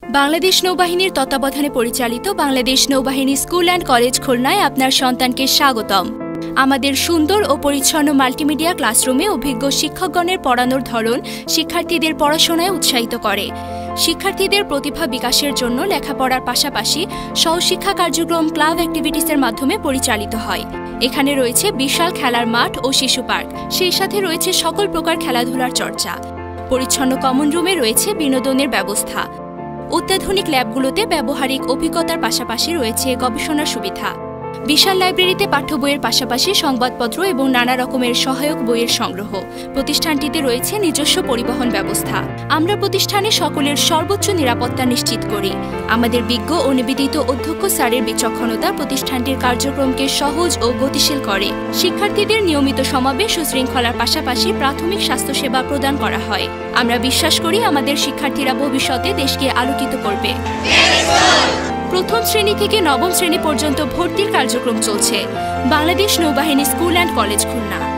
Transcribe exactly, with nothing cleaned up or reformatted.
বাংলাদেশ নৌবাহিনীর তত্ত্বাবধানে পরিচালিত বাংলাদেশ নৌবাহিনী স্কুল অ্যান্ড কলেজ খুলনায় আপনার সন্তানকে স্বাগতম। আমাদের সুন্দর ও পরিচ্ছন্ন মাল্টিমিডিয়া ক্লাসরুমে অভিজ্ঞ শিক্ষকগণের পড়ানোর ধরন শিক্ষার্থীদের পড়াশোনায় উৎসাহিত করে। শিক্ষার্থীদের প্রতিভা বিকাশের জন্য লেখাপড়ার পাশাপাশি সহশিক্ষা কার্যক্রম ক্লাব অ্যাক্টিভিটিসের মাধ্যমে পরিচালিত হয়। এখানে রয়েছে বিশাল খেলার মাঠ ও শিশু পার্ক, সেই সাথে রয়েছে সকল প্রকার খেলাধুলার চর্চা। পরিচ্ছন্ন কমন রুমে রয়েছে বিনোদনের ব্যবস্থা। অত্যাধুনিক ল্যাবগুলোতে ব্যবহারিক অভিজ্ঞতার পাশাপাশি রয়েছে গবেষণার সুবিধা। বিশাল লাইব্রেরিতে পাঠ্য বইয়ের পাশাপাশি সংবাদপত্র এবং নানা রকমের সহায়ক বইয়ের সংগ্রহ। প্রতিষ্ঠানটিতে রয়েছে নিজস্ব পরিবহন ব্যবস্থা। আমরা প্রতিষ্ঠানে সকলের সর্বোচ্চ নিরাপত্তা নিশ্চিত করি। আমাদের বিজ্ঞ ও নিবেদিত অধ্যক্ষ স্যারের বিচক্ষণতা প্রতিষ্ঠানটির কার্যক্রমকে সহজ ও গতিশীল করে। শিক্ষার্থীদের নিয়মিত সমাবেশ ও শৃঙ্খলার পাশাপাশি প্রাথমিক স্বাস্থ্যসেবা প্রদান করা হয়। আমরা বিশ্বাস করি আমাদের শিক্ষার্থীরা ভবিষ্যতে দেশকে আলোকিত করবে। প্রথম শ্রেণী থেকে নবম শ্রেণী পর্যন্ত ভর্তির কার্যক্রম চলছে। বাংলাদেশ নৌবাহিনী স্কুল অ্যান্ড কলেজ খুলনা।